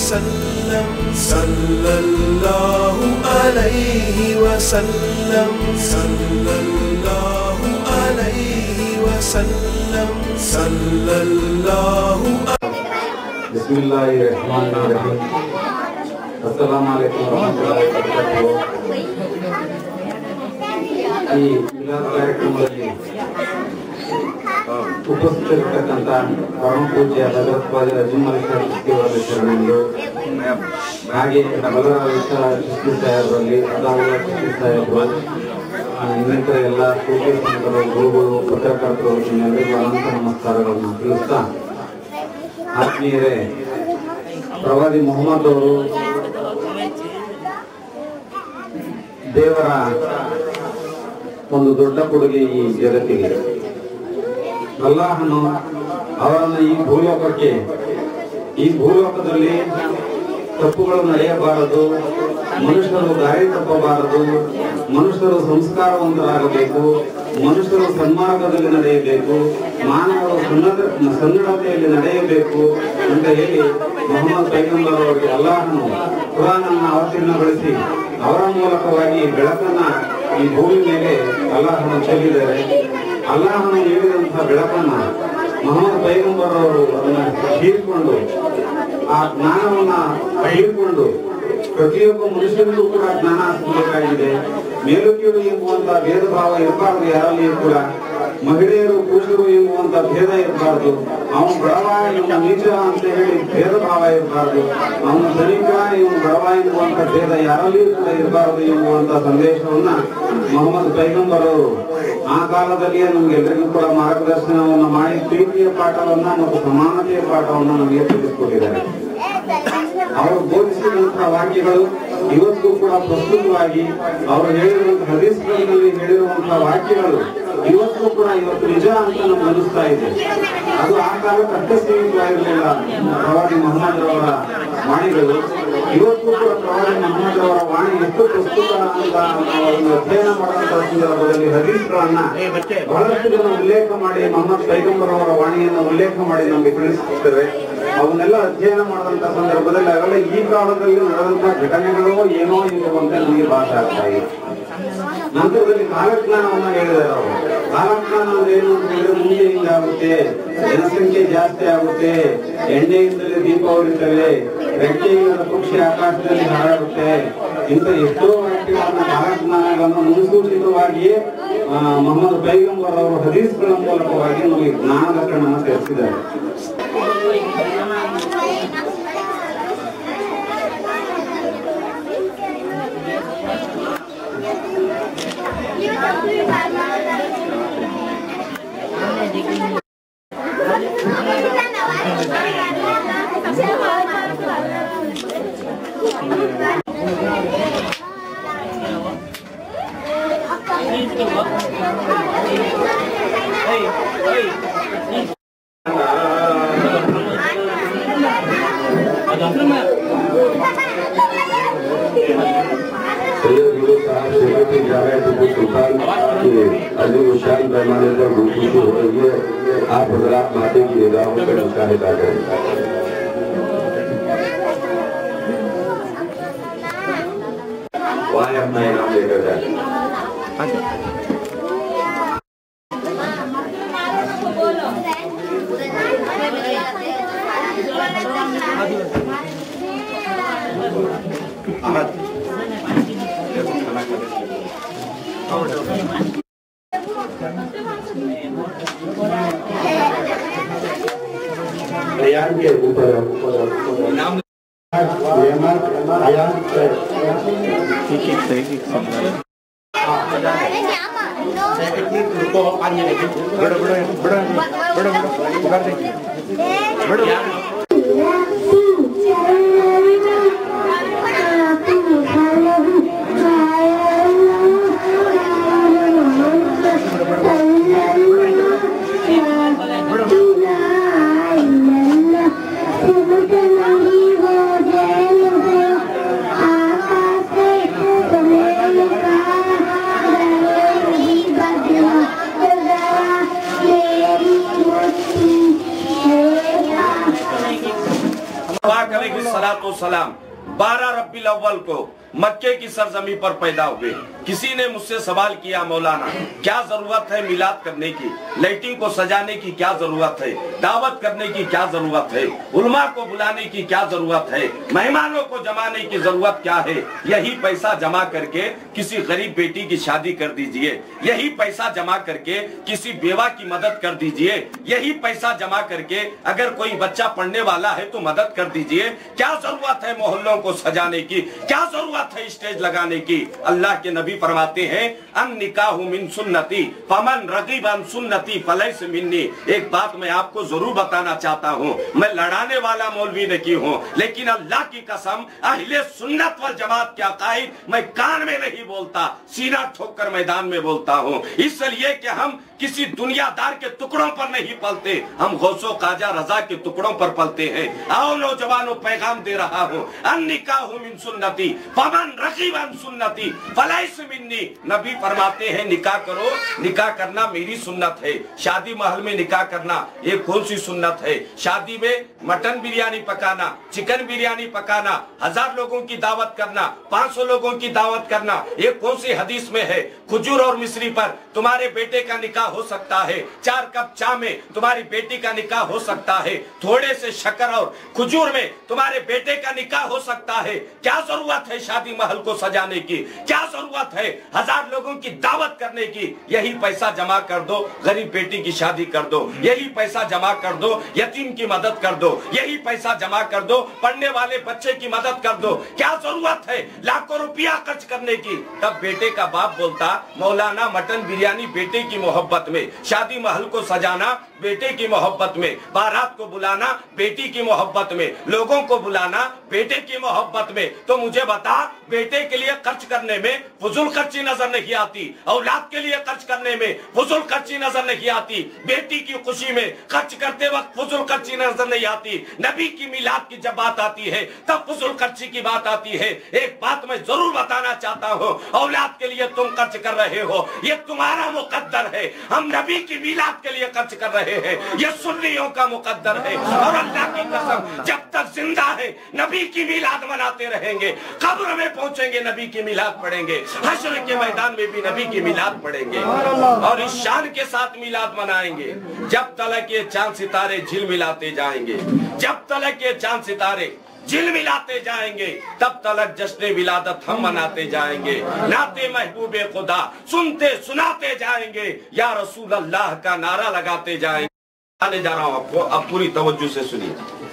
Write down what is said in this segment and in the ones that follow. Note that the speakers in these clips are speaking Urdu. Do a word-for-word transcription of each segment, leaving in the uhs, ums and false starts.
वसल्लम सल्लल्लाहु अलैहि वसल्लम सल्लल्लाहु अलैहि वसल्लम सल्लल्लाहु बिस्मिल्लाहिर्रहमानिर्रहीम अस्सलामु अलैकुम वरहमतुल्लाहि वबरकातुहु। ಈ ಮಿಲಾದ್ ಕಾರ್ಯಕ್ರಮದಲ್ಲಿ ಉಪಸ್ಥಿತರಿರತಕ್ಕಂಥ ಪರಮ ಪೂಜ್ಯ ಭಗವತ್ಪಾದ ಅಜಿಮಲೇಶ್ವರ ಶರಣರು ಹಾಗೆ ಬಲರಾಜ ಶಿಸ್ತಿ ಸಾಹೇಬರಲ್ಲಿ ಅದಾವುಲ್ಲ ಶಿಸ್ತಿ ಸಾಹೇಬರು ಇನ್ನಿತರ ಎಲ್ಲ ಪೂಜ್ಯ ಸಂತರು ಗುರುಗಳು ಪತ್ರಕರ್ತರು ಎಲ್ಲರಿಗೂ ಅನಂತ ನಮಸ್ಕಾರಗಳನ್ನು ತಿಳಿಸ್ತಾ, ಆತ್ಮೀಯರೇ, ಪ್ರವಾದಿ ಮೊಹಮ್ಮದ್ ಅವರು ದೇವರ ಒಂದು ದೊಡ್ಡ ಕೊಡುಗೆ ಈ ಜಗತ್ತಿಗೆ. ಅಲ್ಲಾಹನು ಅವರನ್ನು ಈ ಭೂಲೋಕಕ್ಕೆ ಈ ಭೂಲೋಕದಲ್ಲಿ ತಪ್ಪುಗಳು ನಡೆಯಬಾರದು, ಮನುಷ್ಯರು ದಾರಿ ತಪ್ಪಬಾರದು, ಮನುಷ್ಯರು ಸಂಸ್ಕಾರವಂತರಾಗಬೇಕು, ಮನುಷ್ಯರು ಸನ್ಮಾರ್ಗದಲ್ಲಿ ನಡೆಯಬೇಕು, ಮಾನವರು ಸನ್ನಡ ಸನ್ನಡತೆಯಲ್ಲಿ ನಡೆಯಬೇಕು ಅಂತ ಹೇಳಿ ಮೊಹಮ್ಮದ್ ಪೈಗಂಬರ್ ಅವರಿಗೆ ಅಲ್ಲಾಹನು ಕುರಾನನ್ನು ಅವತೀರ್ಣಗೊಳಿಸಿ ಅವರ ಮೂಲಕವಾಗಿ ಬೆಳಕನ್ನ ಈ ಭೂಮಿ ಮೇಲೆ ಅಲ್ಲಾಹನು ಚೆಲ್ಲಿದ್ದಾರೆ. ಅಲ್ಲಾಹನು ನೀಡಿದಂತಹ ಬೆಳಕನ್ನ ಮೊಹಮ್ಮದ್ ಪೈಗಂಬರ್ ಅವರು ಅದನ್ನ ಹೀರಿಕೊಂಡು ಆ ಜ್ಞಾನವನ್ನ ಹೀರಿಕೊಂಡು ಪ್ರತಿಯೊಬ್ಬ ಮನುಷ್ಯನಿಗೂ ಕೂಡ ಜ್ಞಾನ ಸಿಗಬೇಕಾಗಿದೆ. ಮೇಲು ಕೀಳು ಎಂಬುವಂತ ಭೇದ ಭಾವ ಇರಬಾರದು, ಯಾರಲ್ಲಿಯೂ ಕೂಡ ಮಹಿಳೆಯರು ಪುರುಷರು ಎಂಬುವಂತ ಭೇದ ಇರಬಾರದು, ಅವನು ಬಡವ ಇವನು ನೀಚ ಅಂತ ಹೇಳಿ ಭೇದ ಭಾವ ಇರಬಾರದು, ಅವನು ಧನಿಕ ಇವನು ಬಡವ ಎಂಬುವಂತ ಭೇದ ಯಾರಲ್ಲಿಯೂ ಕೂಡ ಇರಬಾರದು ಎಂಬುವಂತ ಸಂದೇಶವನ್ನ ಮೊಹಮ್ಮದ್ ಪೈಗಂಬರ್ ಅವರು ಆ ಕಾಲದಲ್ಲಿಯೇ ನಮ್ಗೆಲ್ಲರಿಗೂ ಕೂಡ ಮಾರ್ಗದರ್ಶನವನ್ನ ಮಾಡಿ ಪ್ರೀತಿಯ ಪಾಠವನ್ನ ಮತ್ತು ಸಮಾನತೆಯ ಪಾಠವನ್ನ ನಮಗೆ ತಿಳಿಸಿಕೊಟ್ಟಿದ್ದಾರೆ. ಅವರು ಬೋಧಿಸಿದಂತಹ ವಾಕ್ಯಗಳು ಇವತ್ತು ಕೂಡ ಪ್ರಸ್ತುತವಾಗಿ ಅವರು ಹೇಳಿರುವಂತಹ ಹದೀಸ್ಗಳಲ್ಲಿ ಹೇಳಿರುವಂತಹ ವಾಕ್ಯಗಳು ಇವತ್ತು ಕೂಡ ಇವತ್ತು ನಿಜ ಅಂತ ನಮ್ಗೆ ಅನಿಸ್ತಾ ಇದೆ. ಅದು ಆ ಕಾಲಕ್ಕೆ ಅಷ್ಟೇ ಸೀಮಿತವಾಗಿರಲಿಲ್ಲ. ಪ್ರವಾದಿ ಮೊಹಮ್ಮದ್ ಅವರ ವಾಣಿಗಳು ಇವತ್ತು ಕೂಡ ಪ್ರವಾದಿ ಮೊಹಮ್ಮದ್ ಅವರ ವಾಣಿ ಎಷ್ಟು ಪ್ರಸ್ತುತ ಅಂತ ನಾವು ಅಧ್ಯಯನ ಮಾಡುವಂತಹ ಸಂದರ್ಭದಲ್ಲಿ ಹದೀಸ್ಗಳನ್ನ ಬಹಳಷ್ಟು ಜನ ಉಲ್ಲೇಖ ಮಾಡಿ ಮೊಹಮ್ಮದ್ ಪೈಗಂಬರ್ ಅವರ ವಾಣಿಯನ್ನು ಉಲ್ಲೇಖ ಮಾಡಿ ನಮಗೆ ತಿಳಿಸುತ್ತೇವೆ. ಅವನ್ನೆಲ್ಲ ಅಧ್ಯಯನ ಮಾಡಿದಂತ ಸಂದರ್ಭದಲ್ಲಿ ಅವೆಲ್ಲ ಈ ಕಾಲದಲ್ಲಿ ನಡೆದಂತಹ ಘಟನೆಗಳು ಏನೋ ಎನ್ನುವಂತೆ ನಮಗೆ ಭಾಷೆ ಆಗ್ತಾ ಇದೆ. ನಂತರದಲ್ಲಿ ಕಾಲಜ್ಞಾನವನ್ನ ಹೇಳಿದ್ದಾರೆ ಅವರು. ಕಾಲಜ್ಞಾನ ಅಂದ್ರೆ ಏನು ಅಂತ ಹೇಳಿದ್ರೆ ಮುಂದೆ ಹಿಂಗಾಗುತ್ತೆ, ಜನಸಂಖ್ಯೆ ಜಾಸ್ತಿ ಆಗುತ್ತೆ, ಎಣ್ಣೆಯಿಂದಲೇ ದೀಪ ಉರಿತವೆ, ರೆಕ್ಕೆಯಿಂದ ಪಕ್ಷಿ ಆಕಾಶದಲ್ಲಿ ಹಾರಾಡುತ್ತೆ, ಇಂಥ ಎಷ್ಟೋ ವ್ಯಕ್ತಿಗಳನ್ನ ಕಾಲಜ್ಞಾನಗಳನ್ನು ಮುನ್ಸೂಚಿತವಾಗಿಯೇ ಮೊಹಮ್ಮದ್ ಪೈಗಂಬರ್ ಅವರು ಹದೀಸ್ಗಳ ಮೂಲಕವಾಗಿ ನಮಗೆ ಜ್ಞಾನದ ಕಣ್ಣನ್ನು ತೆರೆಸಿದ್ದಾರೆ. अजीम पैमाने पर खुशी हो रही है। आप हजरात माते की निगाहों पर मुशाहिदा करें। वहाँ अपना इनाम लेकर जाए। अयान के ऊपर नाम अयान ठीक ठीक सही ठीक रुको पानी लेके बड़ा बड़ा बड़ा बड़ा बड़ा दे बड़ा अलैहिस्सलातु वस्सलाम बारह रब्बिल अव्वल को मक्के की सरजमी पर पैदा हुए। किसी ने मुझसे सवाल किया, मौलाना क्या जरूरत है मिलाद करने की, लाइटिंग को सजाने की क्या जरूरत है, दावत करने की क्या जरूरत है, उलमा को बुलाने की क्या जरूरत है, मेहमानों को जमाने की जरूरत क्या है। यही पैसा जमा करके किसी गरीब बेटी की शादी कर दीजिए, यही पैसा जमा करके किसी बेवा की मदद कर दीजिए, यही पैसा जमा करके अगर कोई बच्चा पढ़ने वाला है तो मदद कर दीजिए। क्या जरूरत है मोहल्लों को सजाने की, क्या जरूरत है स्टेज लगाने की। अल्लाह के नबी फरमाते हैं अन निकाहु मिन सुन्नती फमन रगीब अन सुन्नती फलैस मिन्नी। एक बात मैं आपको जरूर बताना चाहता हूँ, मैं लड़ाने वाला मौलवी नहीं हूँ, लेकिन अल्लाह की कसम अहले सुन्नत वल जमात के अकायद मैं कान में नहीं बोलता, सीना ठोक कर मैदान में बोलता हूँ। इसलिए कि हम किसी दुनियादार के टुकड़ों पर नहीं पलते, हम गौसो काजा रजा के टुकड़ों पर पलते हैं। आओ नौजवानों, पैगाम दे रहा हूँ, अन निकाहु मिन सुन्नती फमन रगीब अन सुन्नती फलैस मिन्नी। नबी फरमाते हैं निकाह करो, निकाह करना मेरी सुन्नत है। शादी महल में निकाह करना ये कौन सी सुन्नत है? शादी में मटन बिरयानी पकाना, चिकन बिरयानी पकाना, हजार लोगों की दावत करना, पाँच सौ लोगों की दावत करना, ये कौन सी हदीस में है? खजूर और मिश्री पर तुम्हारे बेटे का निकाह हो सकता है, चार कप चाय में तुम्हारी बेटी का निकाह हो सकता है, थोड़े से शक्कर और खजूर में तुम्हारे बेटे का निकाह हो सकता है। क्या जरूरत है शादी महल को सजाने की? क्या जरूरत है हजार लोगों की दावत करने की? यही पैसा जमा कर दो, गरीब बेटी की शादी कर दो, यही पैसा जमा कर दो, यतीम की मदद कर दो, यही पैसा जमा कर दो, पढ़ने वाले बच्चे की मदद कर दो। क्या जरूरत है लाखों रुपया खर्च करने की? तब बेटे का बाप बोलता मौलाना मटन बिरयानी बेटे की मोहब्बत में, शादी महल को सजाना बेटे की मोहब्बत में, बारात को बुलाना बेटी की मोहब्बत में, लोगों को बुलाना बेटे की मोहब्बत में। तो मुझे बता, बेटे के लिए खर्च करने में फजूल खर्ची नजर नहीं आती, औलाद के लिए खर्च करने में फजूल खर्ची नजर नहीं आती, बेटी की खुशी में खर्च करते वक्त फजूल खर्ची नजर नहीं आती। नबी की मिलाद की जब बात आती है तब फजूल खर्ची की बात आती है। एक बात मैं जरूर बताना चाहता हूँ, औलाद के लिए तुम खर्च कर रहे हो, ये तुम्हारा मुकद्दर है। हम नबी की मिलाद के लिए खर्च कर रहे हैं, ये सुन्नियों का मुकद्दर है। और अल्लाह की कसम जब तक जिंदा है नबी की मिलाद मनाते रहेंगे, कब्र में पहुंचेंगे नबी की मिलाद पढ़ेंगे, हश्र के मैदान में भी नबी की मिलाद पढ़ेंगे और इस शान के साथ मिलाद मनाएंगे जब तलक ये चांद सितारे झिल मिलाते जाएंगे, जब तलक ये चांद सितारे झिल मिलाते जाएंगे तब तलक जश्न विलादत हम मनाते जाएंगे, नाते महबूबे खुदा सुनते सुनाते जाएंगे, या रसूल अल्लाह का नारा लगाते जाएंगे। आने जा रहा हूं आपको, अब पूरी तवज्जो से सुनिए।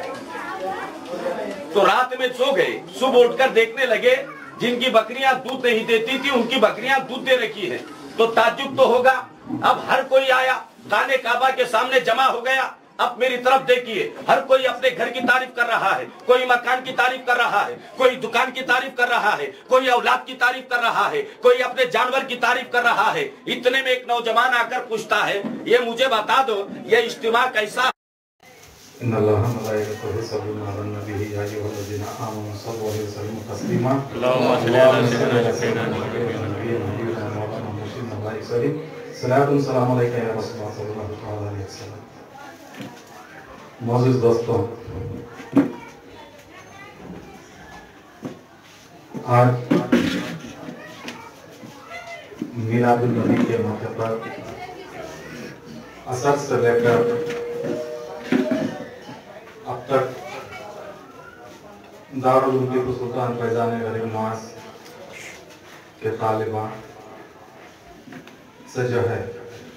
तो रात में सो गए, सुबह उठकर देखने लगे जिनकी बकरियां दूध नहीं देती थी उनकी बकरियां दूध दे रखी है। तो ताज्जुब तो होगा। अब हर कोई आया, खाने काबा के सामने जमा हो गया। अब मेरी तरफ देखिए, हर कोई अपने घर की तारीफ कर रहा है, कोई मकान की तारीफ कर रहा है, कोई दुकान की तारीफ कर रहा है, कोई औलाद की तारीफ कर रहा है, कोई अपने जानवर की तारीफ कर रहा है। इतने में एक नौजवान आकर पूछता है, ये मुझे बता दो ये इज्तिमा कैसा? मौजूद दोस्तों, आज मिलादुल नबी के मौके पर असर से लेकर अब तक दारुल उलूम टीपू सुल्तान फैजान गरीब नवाज के तालिबान से जो है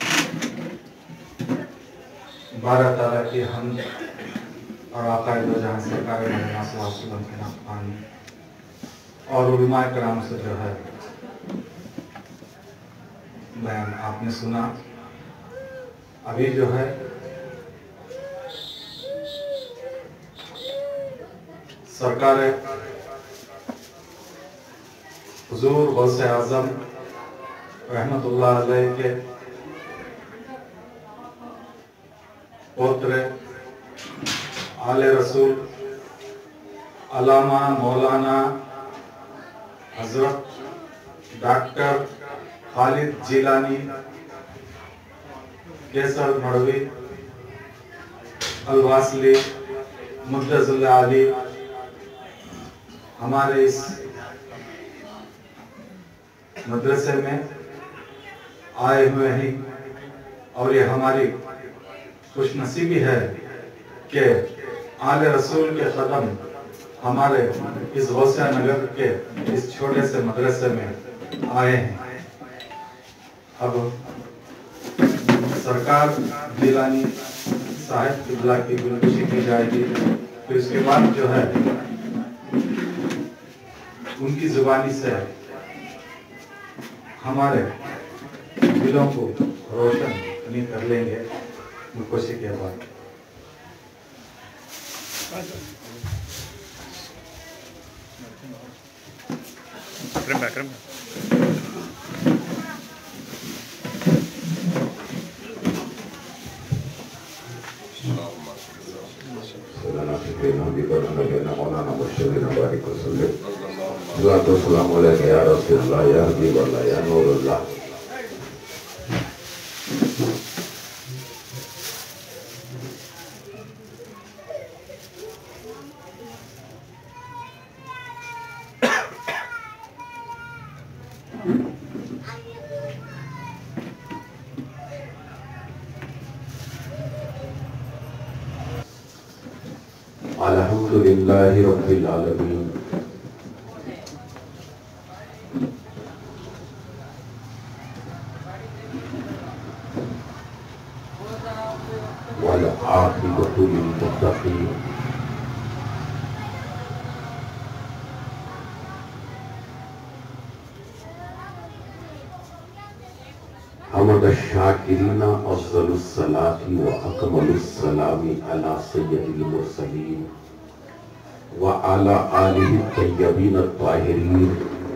बारह ताला की हम और आकाए दो जहां सरकार के नाम और उलमा कराम से जो है बयान आपने सुना। अभी जो है सरकार हुजूर गौसे आजम रहमतुल्लाह अलैह के पौत्र आले रसूल अल्लामा मौलाना हजरत डॉक्टर खालिद जिलानी केसर मड़वी अलवासली मुद्दजुल आली ہمارے اس مدرسے میں آئے ہوئے ہیں اور یہ ہماری خوش نصیبی ہے کہ آل رسول کے قدم ہمارے اس غوثیہ نگر کے اس چھوٹے سے مدرسے میں آئے ہیں۔ اب سرکار جیلانی صاحب قبلہ کی گلکشی کی جائے گی، پھر اس کے بعد جو ہے ان کی زبانی سے ہمارے دلوں کو روشن کر لیں گے گلکشی کے بعد۔ اکرم اکرم السلام علیکم یا رسول اللہ یا حبیب اللہ یا نور اللہ۔ الحمدللہ رب العالمین والعاقبۃ للمتقین حمد الشاکرین افضل الصلاة واکمل السلام علی سید المرسلین وعلى آلہ الطیبین الطاہرین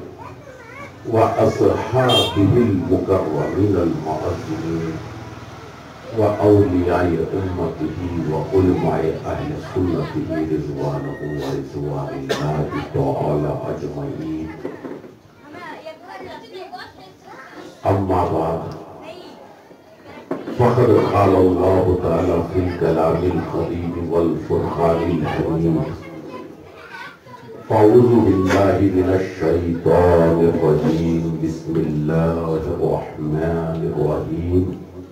وأصحابه المكرمين المعظمين وأولياء أمته وعلماء أهل سنته رضوانه ورضوان الله تعالى أجمعين. أما بعد فقد قال الله تعالى في الكلام القديم والفرقان الحميد: أعوذ بالله من الشيطان الرجيم بسم الله الرحمن الرحيم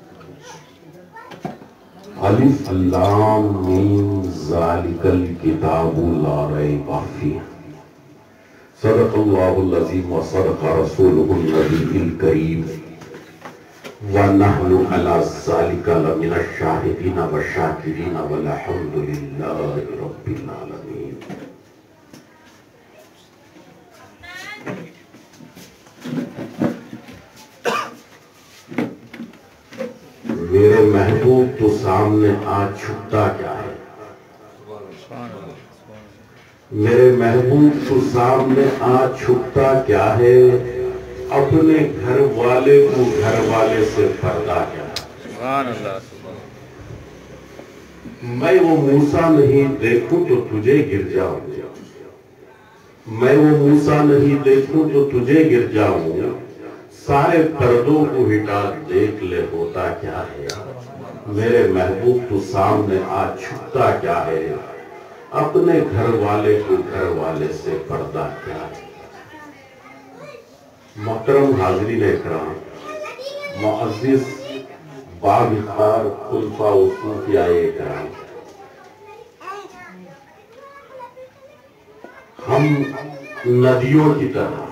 ألف لام ميم ذلك الكتاب لا ريب فيه صدق الله العظيم وصدق رسوله النبي الكريم ونحن على ذلك لمن الشاهدين والشاكرين والحمد لله رب العالمين. میرے محبوب تو سامنے آج چھپتا کیا ہے؟ میرے محبوب تو سامنے آج چھپتا کیا ہے؟ اپنے گھر والے کو گھر والے سے پردہ کیا ہے؟ میں وہ موسیٰ نہیں دیکھوں تو تجھے گر جاؤں، میں وہ موسیٰ نہیں دیکھوں تو تجھے گر جاؤں، سارے پردوں کو ہٹا دیکھ لے ہوتا کیا ہے؟ میرے محبوب تو سامنے آج چھپتا کیا ہے؟ اپنے گھر والے کو گھر والے سے پردہ کیا ہے؟ محترم حاضرین اکرام، معزز باغ-خار خلفاء و صوفیاء اکرام، ہم ندیوں کی طرح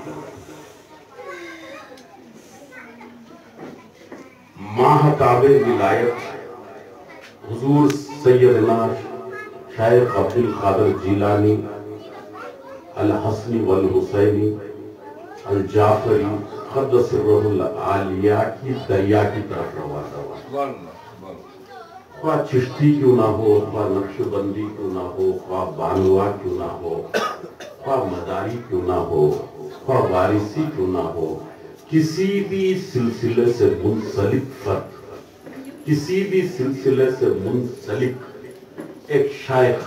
ماہتاب ولایت حضور سیدنا شیخ عبد القادر جیلانی الحسنی والحسینی الجعفری قدس سرہ العالیہ کی دریا کی طرف روانہ ہوا. خواہ چشتی کیوں نہ ہو، خواہ نقش بندی کیوں نہ ہو، خواہ بانوا کیوں نہ ہو، خواہ مداری کیوں نہ ہو، خواہ وارثی کیوں نہ ہو، کسی بھی سلسلے سے منسلک فرد، کسی بھی سلسلے سے منسلک ایک شیخ،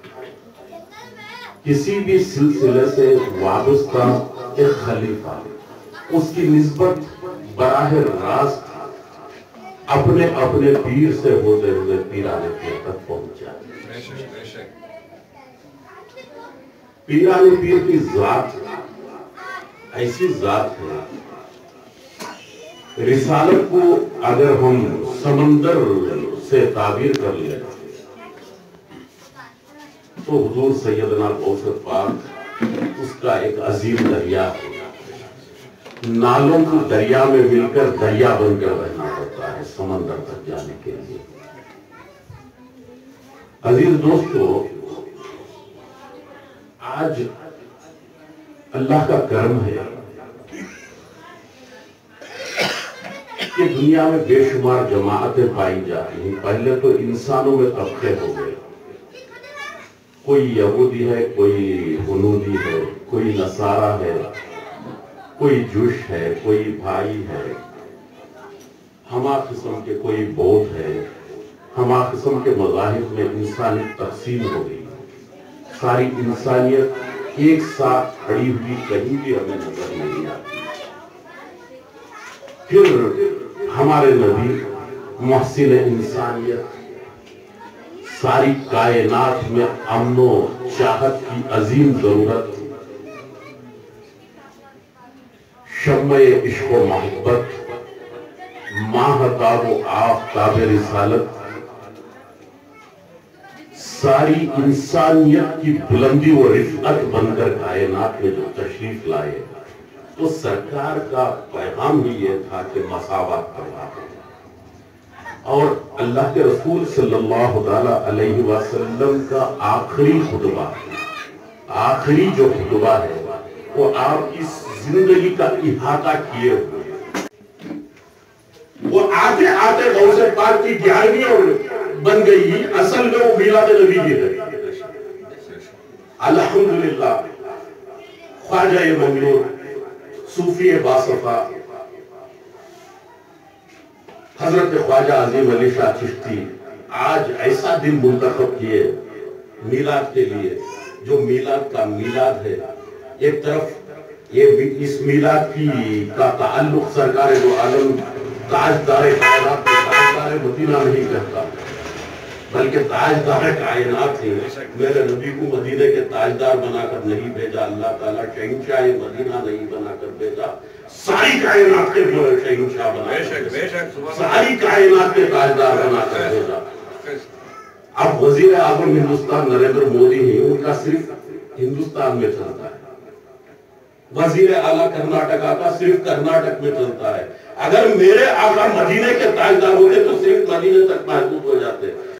کسی بھی سلسلے سے وابستہ ایک خلیفہ، اس کی نسبت براہ راست اپنے اپنے پیر سے ہوتے ہوئے پیرانے پیر تک پہنچا. پیرانے پیر کی ذات ایسی ذات ہے، رسالت کو اگر ہم سمندر سے تعبیر کر لیں تو حضور سیدنا غوث پاک اس کا ایک عظیم دریا ہے، نالوں کو دریا میں مل کر دریا بن کر رہنا پڑتا ہے سمندر تک جانے کے لیے۔ عزیز دوستو، آج اللہ کا کرم ہے کہ دنیا میں بے شمار جماعتیں پائی جاتی ہیں۔ پہلے تو انسانوں میں طبقے ہو گئے، کوئی یہودی ہے، کوئی ہنودی ہے، کوئی نصارہ ہے، کوئی جوش ہے، کوئی بھائی ہے، ہما قسم کے کوئی بودھ ہے، ہما قسم کے مذاہب میں انسانی تقسیم ہو گئی۔ ساری انسانیت ایک ساتھ کھڑی ہوئی کہیں بھی ہمیں نظر نہیں آتی۔ پھر ہمارے نبی محسن انسانیت ساری کائنات میں امن و چاہت کی عظیم ضرورت، شمع عشق و محبت، ماہتاب و آفتاب رسالت، ساری انسانیت کی بلندی و رفعت بن کر کائنات میں جو تشریف لائے، تو سرکار کا پیغام ہی یہ تھا کہ مساوات پیدا ہو۔ اور اللہ کے رسول صلی اللہ علیہ وسلم کا آخری خطبہ، آخری جو خطبہ ہے وہ آپ کی زندگی کا احاطہ کیے ہوئے، وہ آتے آتے غوث پاک کی گیارہویں بن گئی، اصل میں وہ میلاد نبی کی ہے۔ الحمدللہ خواجہ ممنون صوفی باصفا حضرت خواجہ عظیم علی شاہ چشتی آج ایسا دن منتخب کیے میلاد کے لیے، جو میلاد کا میلاد ہے۔ ایک طرف یہ اس میلاد کی کا تعلق سرکار دو عالم تاجدار کائنات تاجدار مدینہ نہیں کرتا، بلکہ تاجدار کائنات ہے۔ میرے نبی کو مدینہ کے تاجدار بنا کر نہیں بھیجا اللہ تعالیٰ، شہنشاہ مدینہ نہیں بنا کر بھیجا، ساری کائنات کے شہنشاہ بنا کر، ساری کائنات کے تاجدار بنا کر بھیجا۔ اب وزیر اعظم ہندوستان نریندر مودی ہیں، ان کا صرف ہندوستان میں چلتا ہے، وزیر اعلیٰ کرناٹکا کا صرف کرناٹک میں چلتا ہے۔ اگر میرے آقا مدینے کے تاجدار ہوتے تو صرف مدینے تک محدود ہو جاتے۔